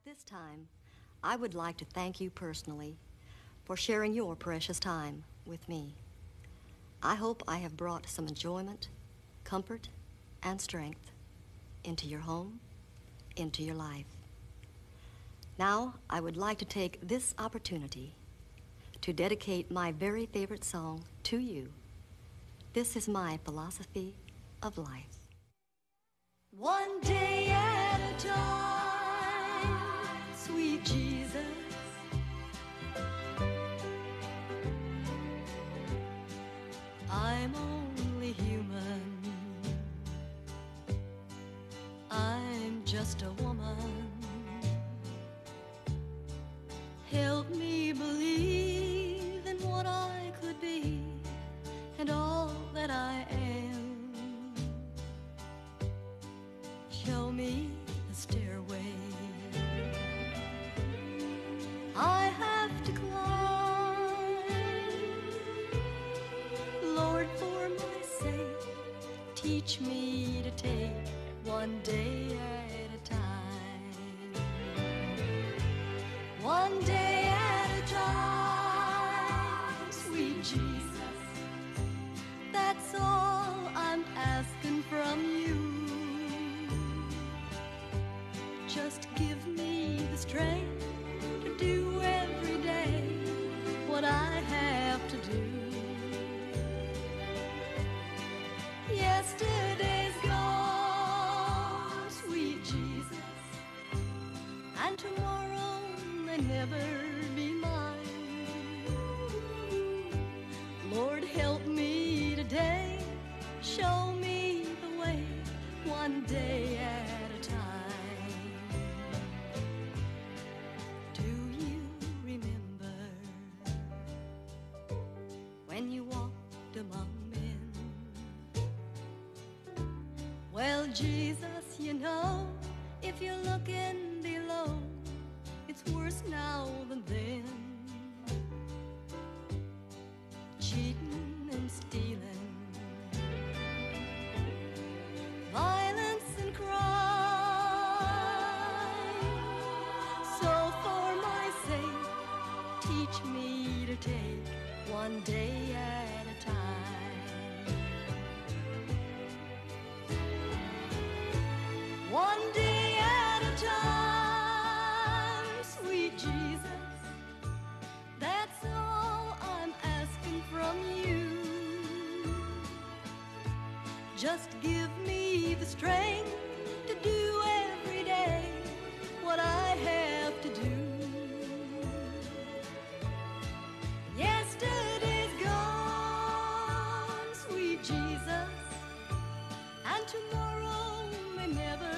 this time, I would like to thank you personally for sharing your precious time with me. I hope I have brought some enjoyment, comfort, and strength into your home, into your life. Now, I would like to take this opportunity to dedicate my very favorite song to you. This is my philosophy of life. One day at a time, sweet Jesus. I'm only human. I'm just a woman. Help me believe in what I could be and all that I am. Show me the stairway I have to climb. Lord, for my sake, teach me to take one day at a time. One day at a time, sweet Jesus. That's all I'm asking from you. Just give me the strength to do every day what I have to do. Yesterday's gone, sweet Jesus, and tomorrow may never be mine. Lord, help me today, show me the way, one day at a time. Do you remember when you walked among men? Well, Jesus, you know, if you're looking below, it's worse now than then. Cheating and stealing, violence and crime. So for my sake, teach me to take one day at a time. One day at a time, sweet Jesus. That's all I'm asking from you. Just give me the strength to do every day what I have to do. Yesterday's gone, sweet Jesus, and tomorrow may never